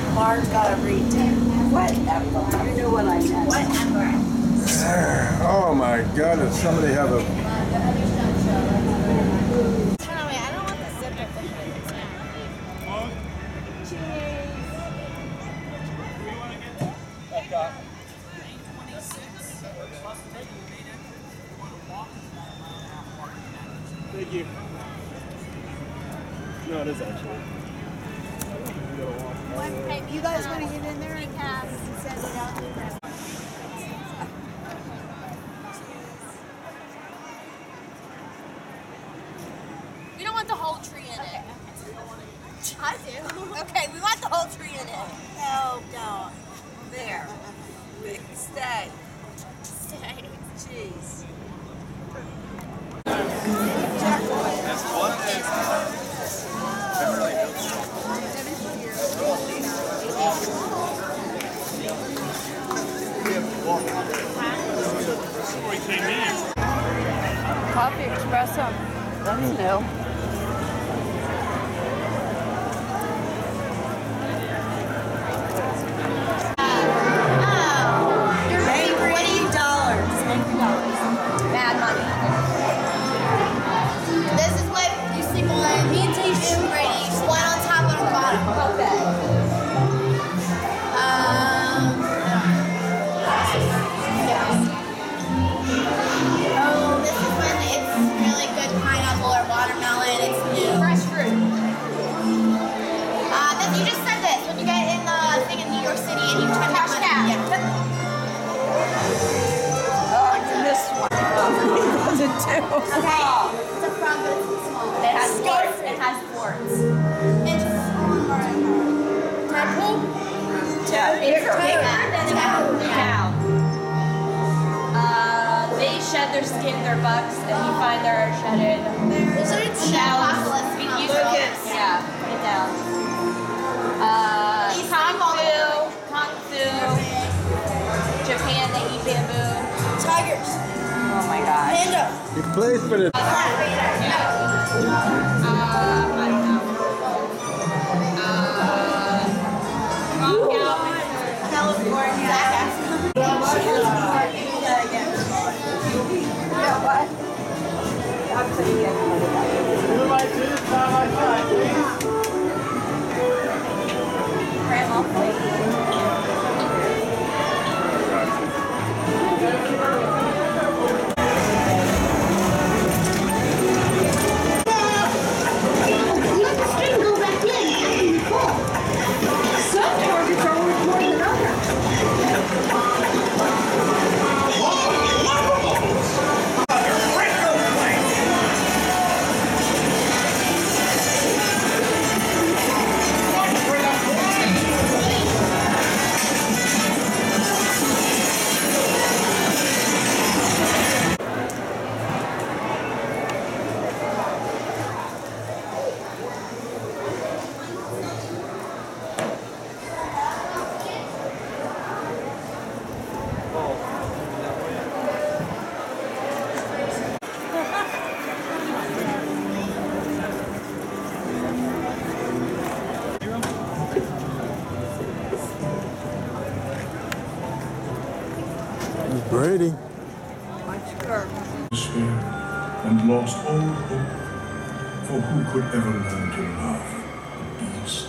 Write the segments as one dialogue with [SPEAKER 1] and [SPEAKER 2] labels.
[SPEAKER 1] Marge got a retake.
[SPEAKER 2] Whatever. You know what I meant.
[SPEAKER 1] Whatever.
[SPEAKER 3] Oh my God, does somebody have a...
[SPEAKER 1] Charlie, I don't want the zipper thing. Cheese.
[SPEAKER 4] Thank you. No, it is actually.
[SPEAKER 1] Hey, you guys want to get in there and send it out to them?
[SPEAKER 5] We don't want the whole tree in it.
[SPEAKER 1] I do.
[SPEAKER 5] Okay, we want the whole tree in it.
[SPEAKER 1] No, don't. There. Stay.
[SPEAKER 5] Stay.
[SPEAKER 1] Cheese.
[SPEAKER 2] Coffee espresso. That's new.
[SPEAKER 5] Bad money. This is what you sleep on. Me and Tasha and Brady, one on top, one on the bottom. Okay. Oh, this is when it's really good pineapple or watermelon. It's new. Fresh fruit. You just said this when you get in the thing in New York City and you check out money. Yeah.
[SPEAKER 2] Oh, you missed one. Was it two?
[SPEAKER 5] Okay, it's a frog, but it's small. It has warts. It has warts. It's Deadpool?
[SPEAKER 2] Yeah, bigger.
[SPEAKER 5] Cow.
[SPEAKER 6] They shed their skin, their bucks, and you find their shedded shells.
[SPEAKER 5] Lucas.
[SPEAKER 6] Yeah, put it down. Kung Fu. Japan, they eat bamboo.
[SPEAKER 5] Tigers.
[SPEAKER 6] Oh my gosh.
[SPEAKER 5] Panda.
[SPEAKER 3] He plays for the...
[SPEAKER 6] I don't know.
[SPEAKER 5] California.
[SPEAKER 3] Brady.
[SPEAKER 7] And lost all hope, for who could ever learn to love the beast?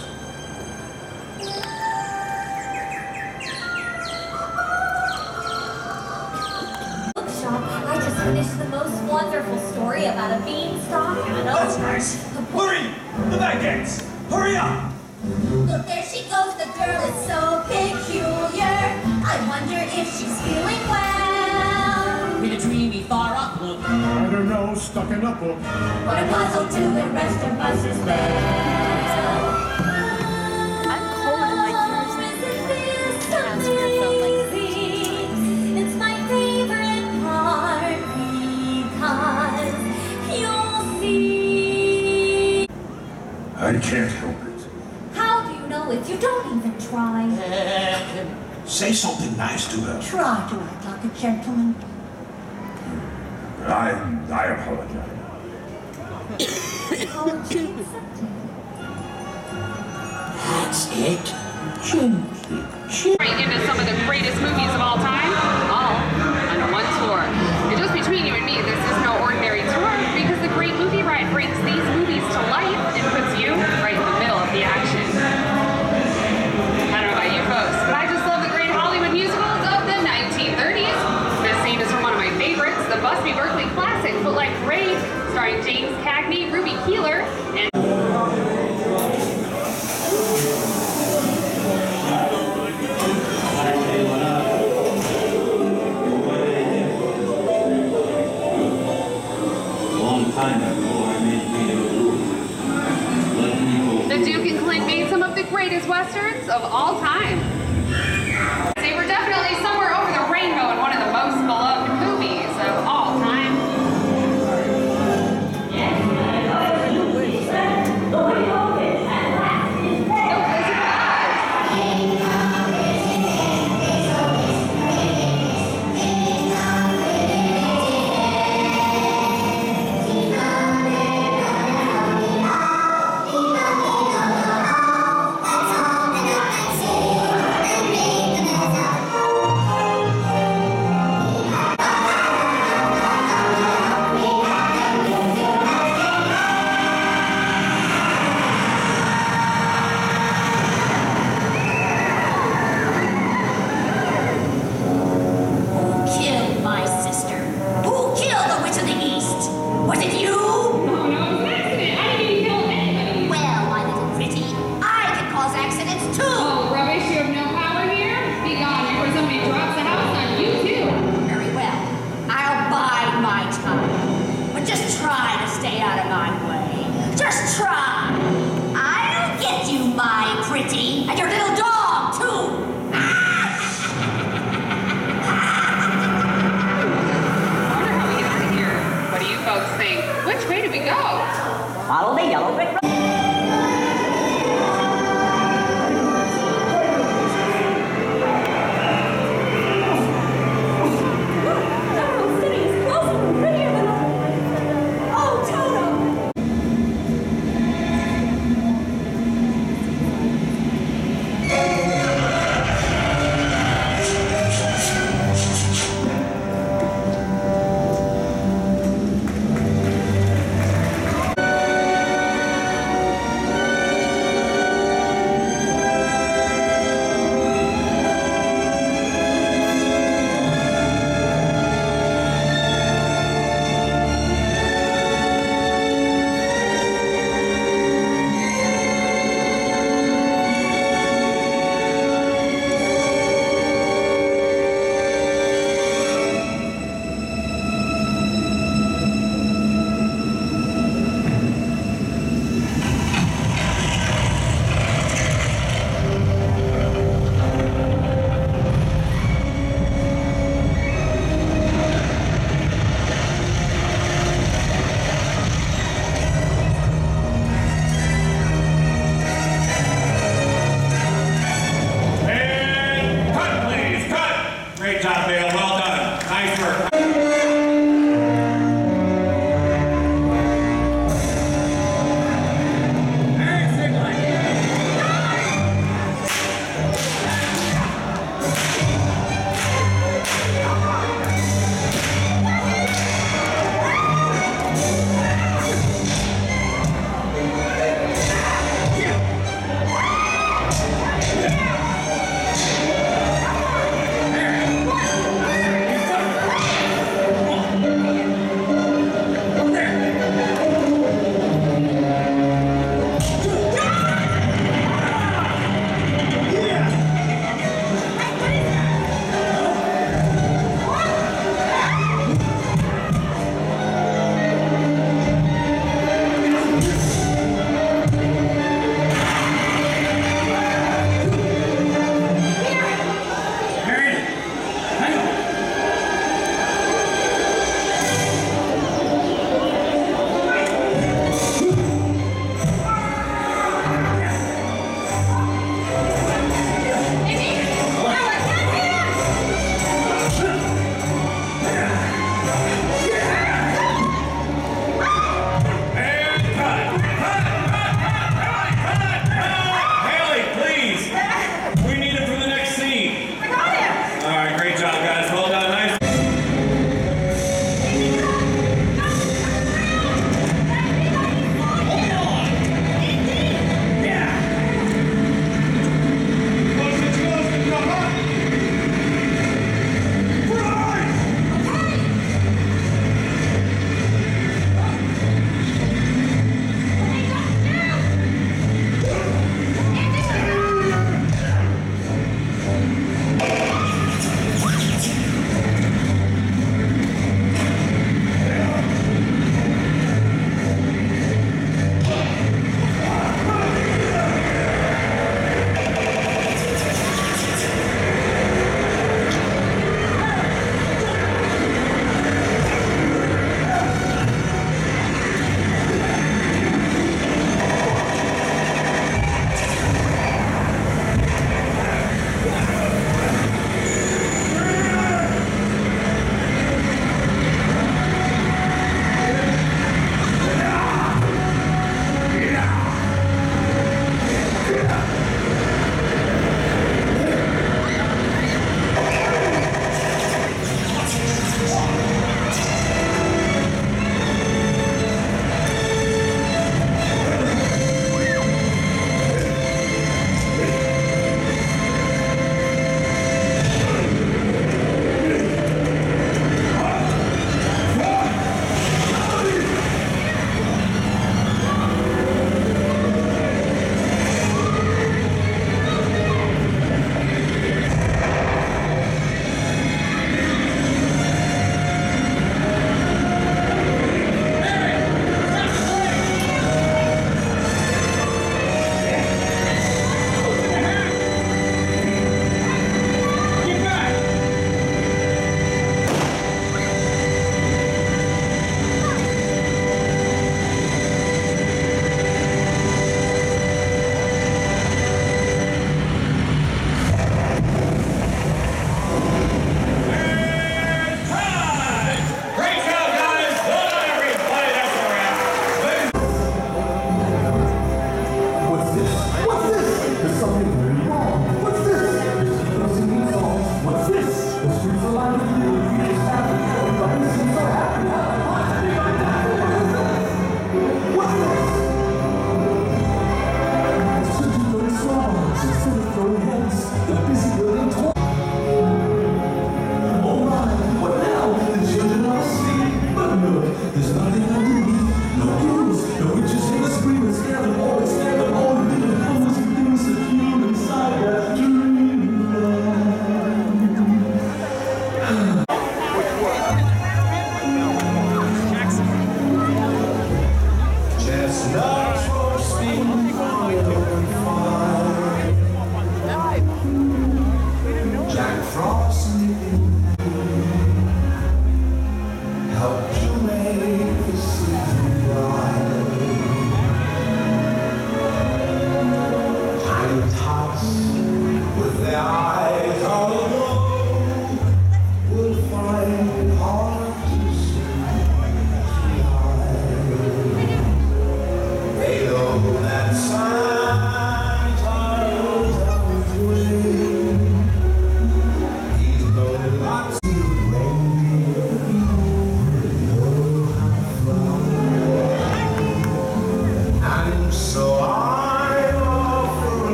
[SPEAKER 8] Bookshop, I just finished the most wonderful story about a beanstalk and an
[SPEAKER 9] That's nice. Hurry! The back gates! Hurry up!
[SPEAKER 8] Look, there she goes. The girl is so peculiar. I wonder if she's feeling well.
[SPEAKER 10] With a dreamy, far-off look.
[SPEAKER 7] I don't know, stuck in a book.
[SPEAKER 8] What a puzzle to the rest of us as well.
[SPEAKER 6] I'm cold in my ears.
[SPEAKER 8] Sounds amazing. It's my favorite part because you'll see.
[SPEAKER 7] I can't help it.
[SPEAKER 8] How do you know if you don't even try?
[SPEAKER 9] Say something nice to her.
[SPEAKER 8] Try to act like a gentleman.
[SPEAKER 7] I apologize.
[SPEAKER 8] Apology accepted.
[SPEAKER 9] That's it.
[SPEAKER 10] Right into some of the greatest movies of all time, all under one tour. And just between you and me, this is no ordinary tour because the Great Movie Ride brings these movies to life and puts you right in the middle of the action. I don't know about you folks, but I just love the great Hollywood musicals of the 1930s. This scene is from one of my favorites, the Busby Berkeley classic Footlight Parade, starring James Cagney, Ruby Keeler, and the Duke and Clint made some of the greatest westerns of all time. They were definitely somewhere over the rainbow and one of the most beloved movies of all time.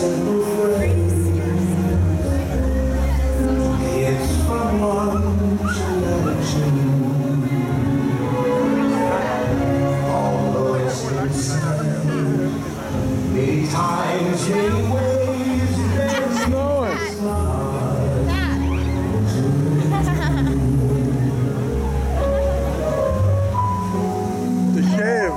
[SPEAKER 7] simple phrase. It's from one to another tune. Although it's inside, many times, many ways, there's
[SPEAKER 3] Snowing. The cave.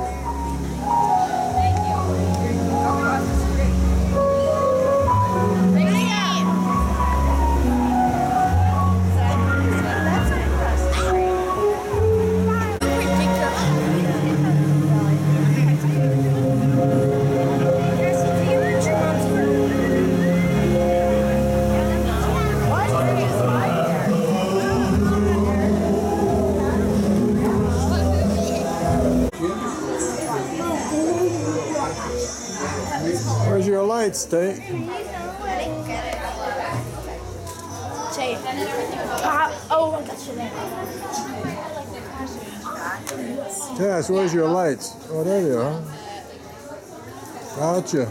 [SPEAKER 3] Where's your lights, State?
[SPEAKER 5] Oh, I got you there.
[SPEAKER 3] Tess, where's your lights? Oh, there you are. Gotcha.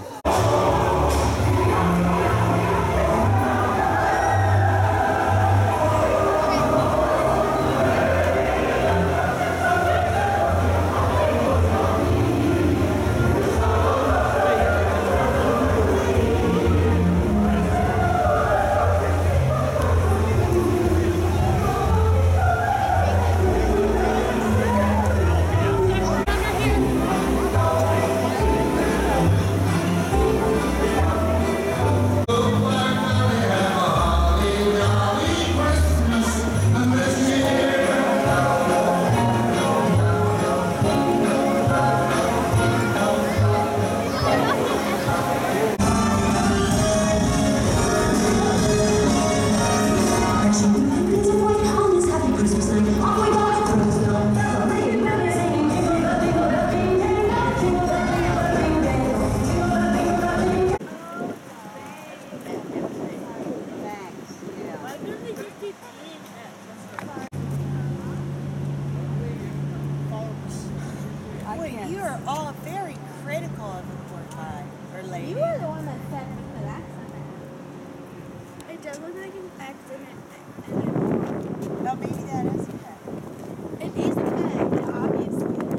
[SPEAKER 2] Wait, you are all very critical of the poor guy or lady.
[SPEAKER 5] You are the one that said me for that.
[SPEAKER 6] It does look like an accident.
[SPEAKER 2] No, maybe that is a pet.
[SPEAKER 6] It is a pet, obviously.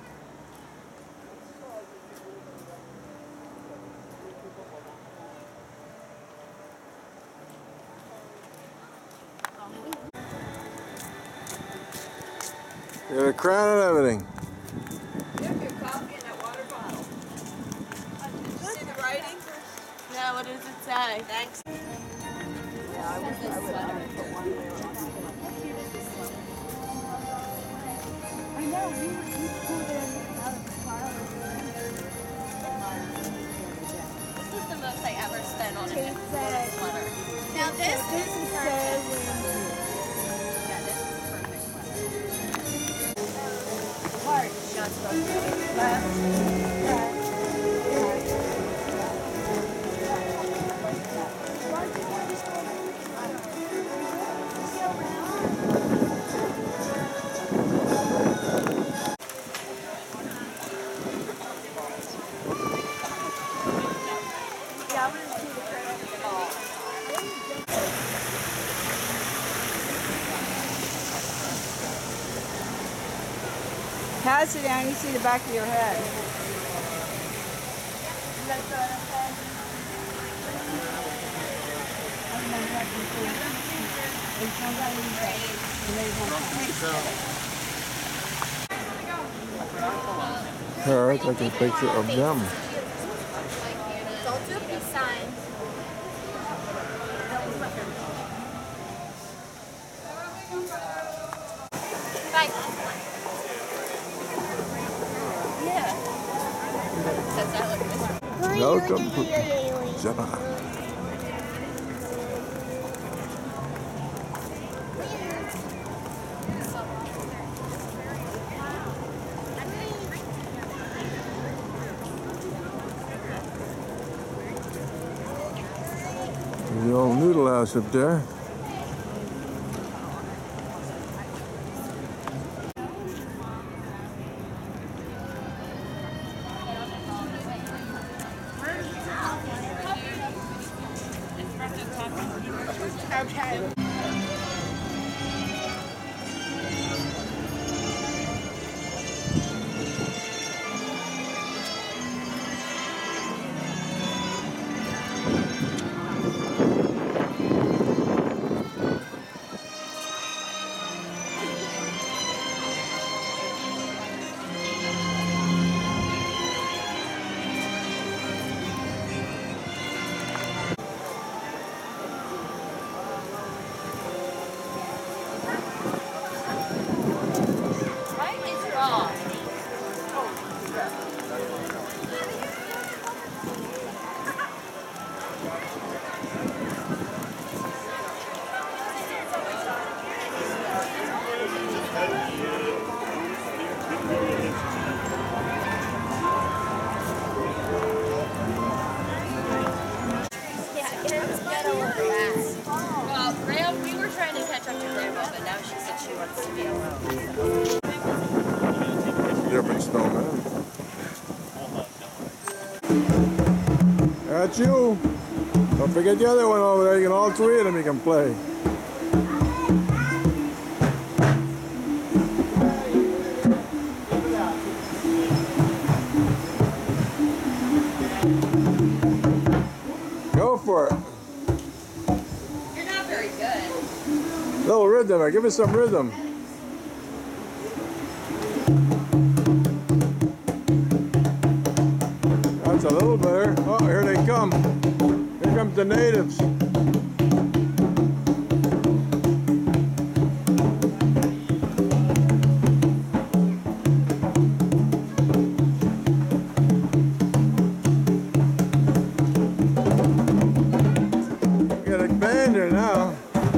[SPEAKER 3] Got a crown and everything.
[SPEAKER 6] Yeah, what does it say? Thanks. This is the most I ever spent on a sweater.
[SPEAKER 5] Now this is
[SPEAKER 6] Yeah, this is a perfect sweater.
[SPEAKER 2] Heart. Left. Pass it down, you see the back of your head.
[SPEAKER 3] Here, I take a picture of them.
[SPEAKER 5] Don't do peace signs. Bye.
[SPEAKER 3] Welcome to Java. The old noodle house up there.
[SPEAKER 2] Okay.
[SPEAKER 6] Right is wrong. Well, Graham, we were trying to catch up to Grandma, but now she said she wants to be alone.
[SPEAKER 3] Different snowman. That's you. Don't forget the other one over there. You can all three of them you can play. Go for it.
[SPEAKER 6] You're not very good.
[SPEAKER 3] Little rhythm. Give us some rhythm. That's a little better. Oh, here they come. Here comes the natives. We got a band here now.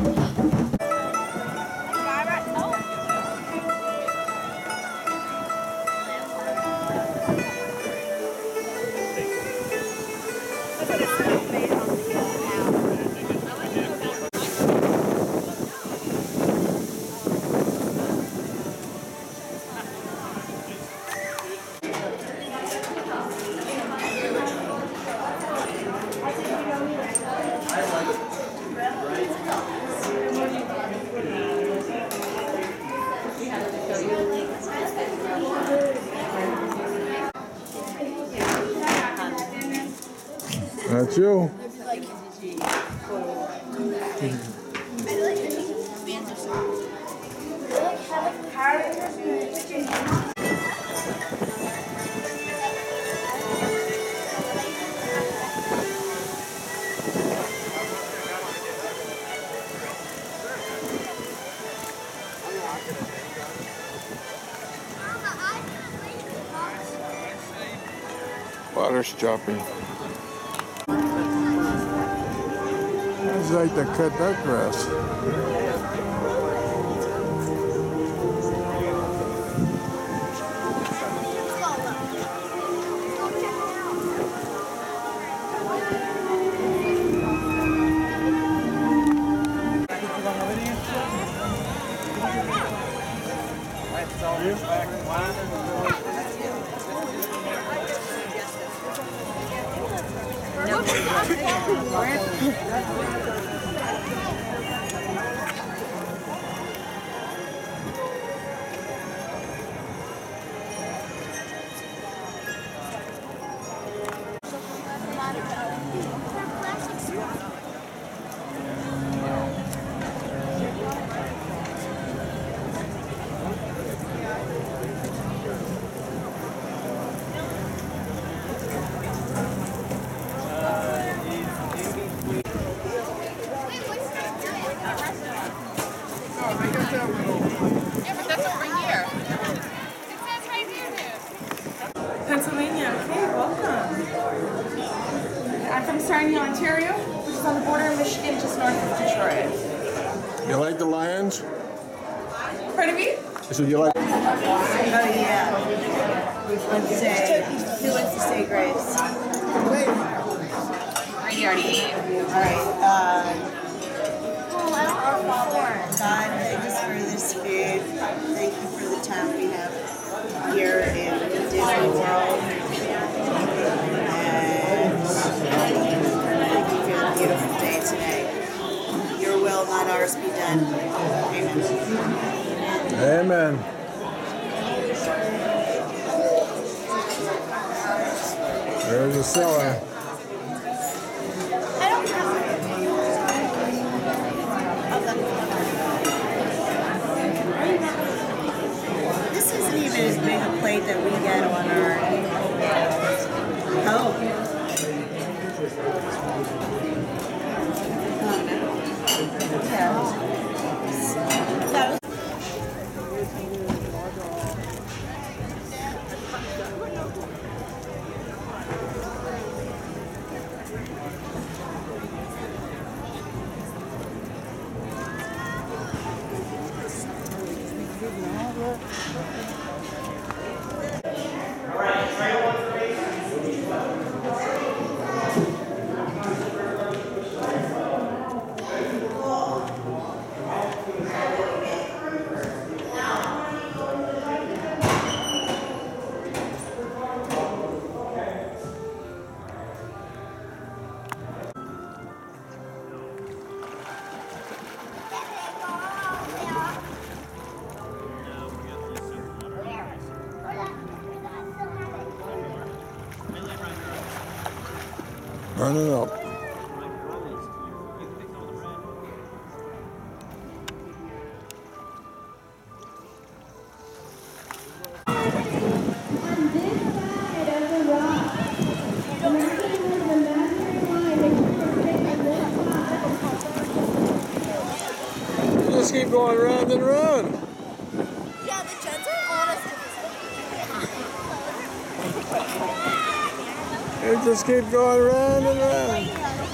[SPEAKER 3] That's you. Water's chopping. I'd like to cut that grass.
[SPEAKER 11] Pennsylvania. Okay, welcome. I'm from Sarnia, Ontario, which is on the border of Michigan, just north of Detroit.
[SPEAKER 3] You like the Lions?
[SPEAKER 11] Pardon me?
[SPEAKER 3] So you like?
[SPEAKER 2] Oh yeah. Let's say who wants to say Graves?
[SPEAKER 10] Brady already ate.
[SPEAKER 2] All right. God, thanks for this food. Thank you for the time we have here in Disney World. And thank you for the beautiful day today. Your will yours be done. Amen.
[SPEAKER 3] Amen. There's a cellar.
[SPEAKER 2] This isn't even as big a plate that we get on our. Oh. That was.
[SPEAKER 3] Run it up. Just keep going round and round.
[SPEAKER 5] Yeah, the Jets are on us.
[SPEAKER 3] You just keep going round and round.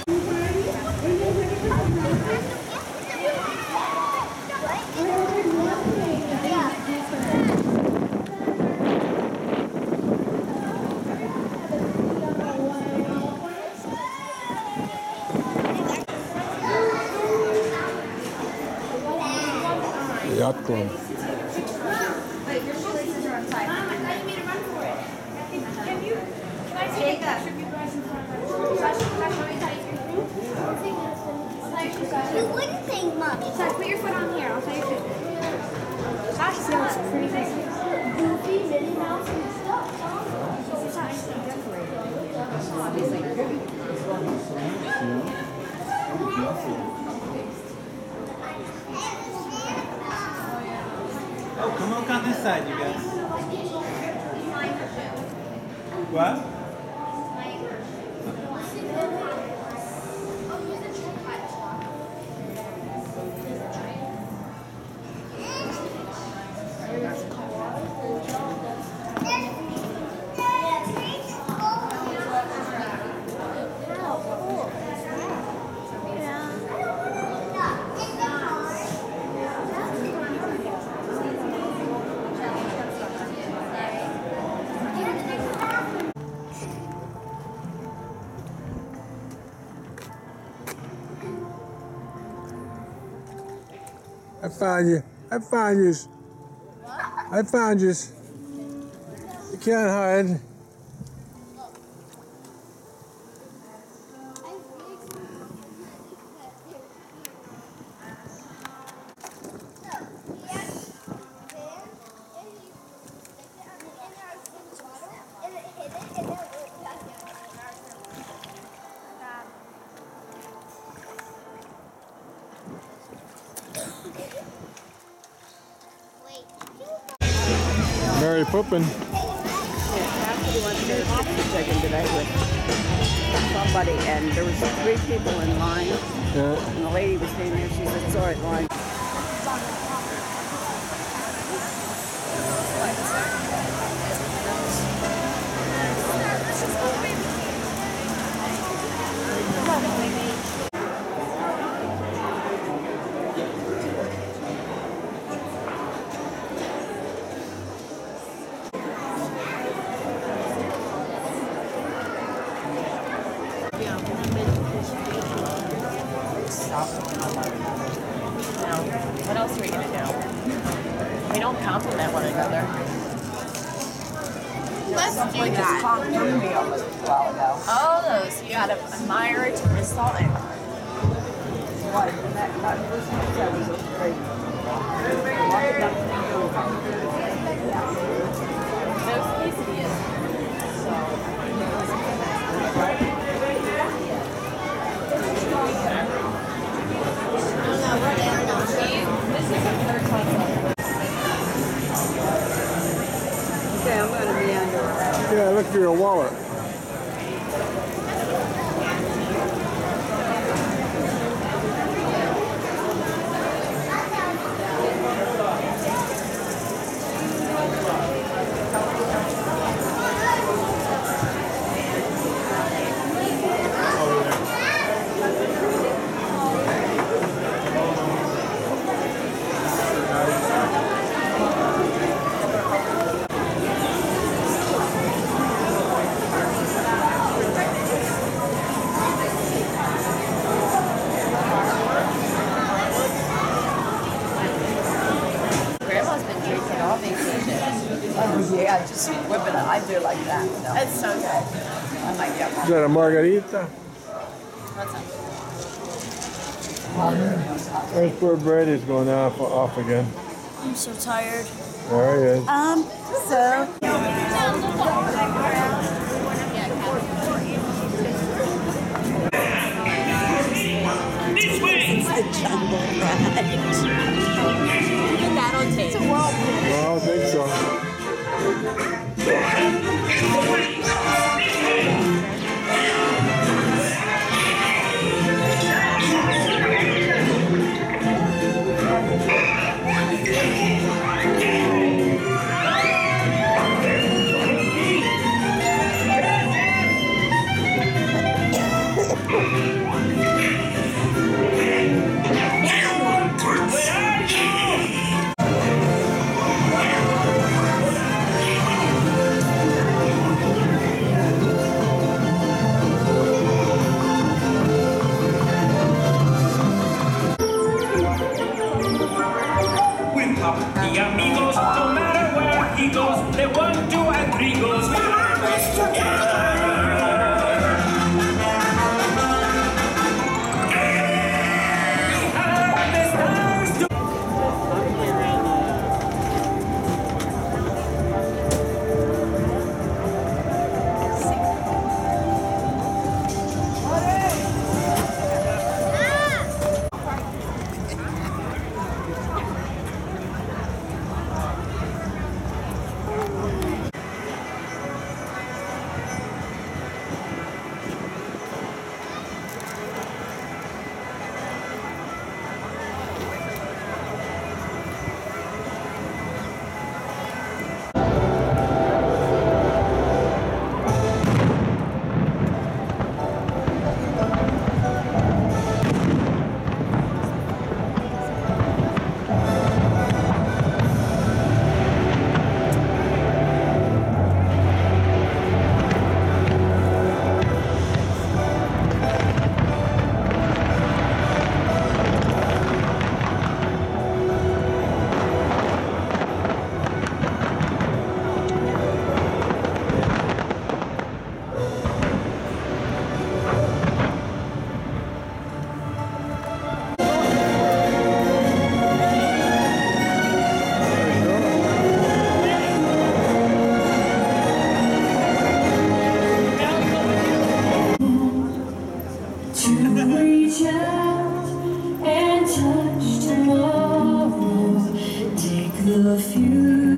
[SPEAKER 3] Yacht Club.
[SPEAKER 6] Wait, your shoelaces are untied. Mom, I thought you made a run for it. Can I take that?
[SPEAKER 8] You wouldn't think, Mommy.
[SPEAKER 6] Sorry, put your foot on here. I'll tell you too.
[SPEAKER 8] Gosh, it looks pretty nice. Goofy, Minnie Mouse, and stuff.
[SPEAKER 4] Oh, come look on this side, you guys. What?
[SPEAKER 3] I found you. I found you. I found you. You can't hide. Mary Poppin.
[SPEAKER 12] After went there taken today with somebody, and there was 3 people in line.
[SPEAKER 3] Yeah.
[SPEAKER 12] And the lady was standing there. She said, "Sorry, line."
[SPEAKER 11] What else are we gonna do? We don't compliment one another.
[SPEAKER 6] Let's do
[SPEAKER 11] We just
[SPEAKER 6] that.
[SPEAKER 11] talked through me almost a while ago. Oh, those you gotta admire to insult it.
[SPEAKER 12] life. And that person who said was great.
[SPEAKER 11] Those quesadillas. This is a third time.
[SPEAKER 12] Okay, I'm going to be under.
[SPEAKER 3] Yeah, look for your wallet.
[SPEAKER 12] Grandma's been drinking all vacation. Oh yeah, just whipping it. I do like that. So.
[SPEAKER 11] It's so good.
[SPEAKER 12] I might get one.
[SPEAKER 3] Is that a margarita? Where's poor Brady's going off again?
[SPEAKER 1] I'm so tired.
[SPEAKER 3] There he is.
[SPEAKER 1] So.
[SPEAKER 9] This way!
[SPEAKER 1] It's the jungle ride. That'll take. It's a whirlpool.
[SPEAKER 3] Well, I don't think so.
[SPEAKER 9] With Papa the amigos, no matter where he goes, the 1, 2, and 3 goes. We are best together. We have the stars to.
[SPEAKER 8] Reach out and touch tomorrow. Take the future.